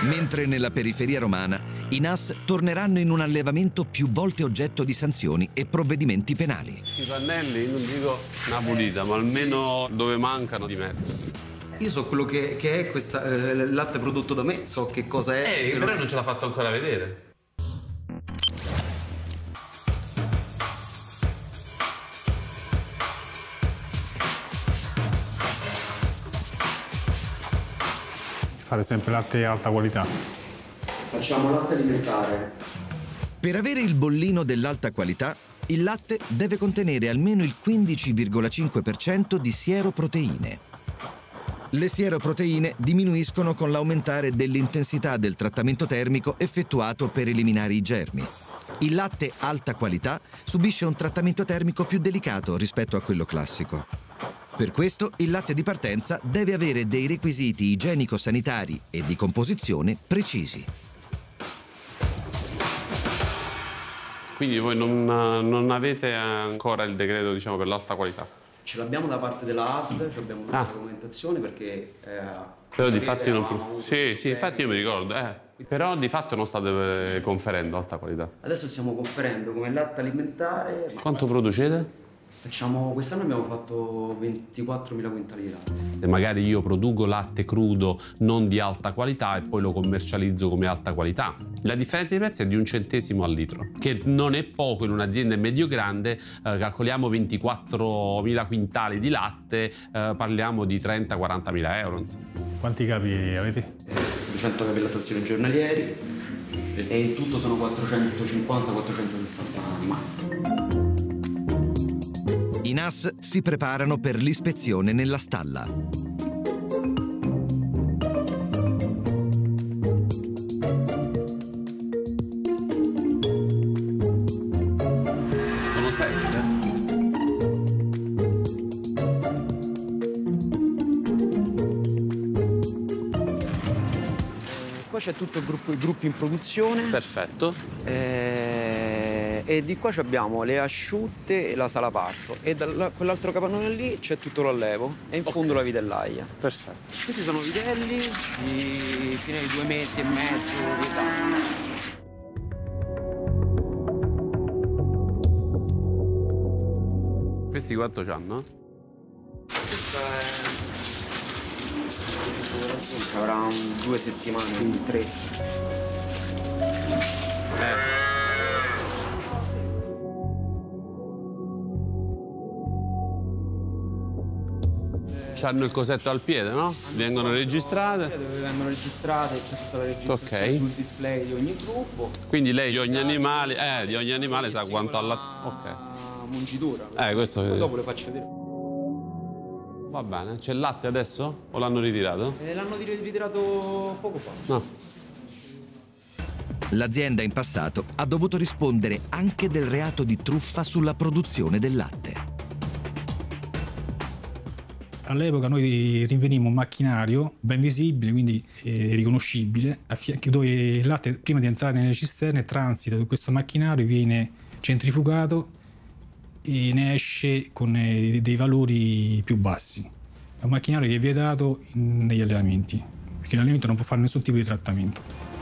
Mentre nella periferia romana i NAS torneranno in un allevamento più volte oggetto di sanzioni e provvedimenti penali. I pannelli, non dico una pulita, ma almeno dove mancano di mezzo. Io so quello che è il latte prodotto da me, so che cosa è. Però non ce l'ha fatto ancora vedere. Fare sempre latte di alta qualità. Facciamo latte alimentare. Per avere il bollino dell'alta qualità, il latte deve contenere almeno il 15,5% di sieroproteine. Le sieroproteine diminuiscono con l'aumentare dell'intensità del trattamento termico effettuato per eliminare i germi. Il latte alta qualità subisce un trattamento termico più delicato rispetto a quello classico. Per questo il latte di partenza deve avere dei requisiti igienico-sanitari e di composizione precisi. Quindi voi non avete ancora il decreto, diciamo, per l'alta qualità? Ce l'abbiamo da parte della ASL, abbiamo una documentazione perché... Però di fatti non... Sì, infatti io mi ricordo, Però di fatto non state conferendo alta qualità. Adesso stiamo conferendo come latte alimentare... Quanto producete? Quest'anno abbiamo fatto 24.000 quintali di latte. E magari io produco latte crudo non di alta qualità e poi lo commercializzo come alta qualità. La differenza di prezzo è di 1 centesimo al litro, che non è poco in un'azienda medio-grande. Calcoliamo 24.000 quintali di latte, parliamo di 30-40.000 euro. Insomma. Quanti capi avete? 200 capi lattazione giornalieri e in tutto sono 450-460 animali. I NAS si preparano per l'ispezione nella stalla. Sono 7. Qua c'è tutto il gruppo in produzione. Perfetto. E di qua abbiamo le asciutte e la sala parto. E da quell'altro capannone lì c'è tutto l'allevo. E in fondo la vitellaia. Perfetto. Questi sono vitelli di fine di 2 mesi e mezzo di età. Questi quanto c'hanno? Questa è... avrà 2 settimane, quindi 3. C'hanno il cosetto al piede, no? Vengono registrate. Dove vengono registrate, c'è tutta la registrazione sul display di ogni gruppo. Quindi lei di ogni animale, sa quanto alla mungitura. Questo dopo le faccio vedere. Va bene, c'è il latte adesso? O l'hanno ritirato? L'hanno ritirato poco fa. No. L'azienda in passato ha dovuto rispondere anche del reato di truffa sulla produzione del latte. All'epoca noi rinvenimmo un macchinario ben visibile, quindi riconoscibile, dove il latte, prima di entrare nelle cisterne, transita su questo macchinario, viene centrifugato e ne esce con dei valori più bassi. È un macchinario che è vietato negli allevamenti, perché l'allevamento non può fare nessun tipo di trattamento.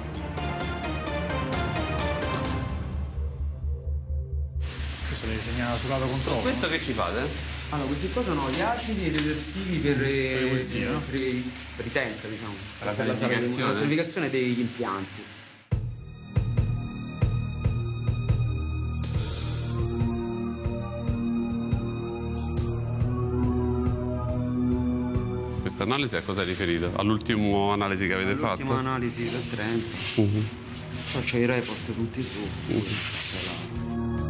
Questo viene segnato sul lato controllo. Questo che ci fate? Allora, questi qua sono gli acidi e i detersivi per i tank, diciamo. Per la sanificazione. La sanificazione degli impianti. Questa analisi a cosa è riferita? All'ultima analisi che avete fatto? L'ultima analisi del Trento. Poi c'è i report tutti su.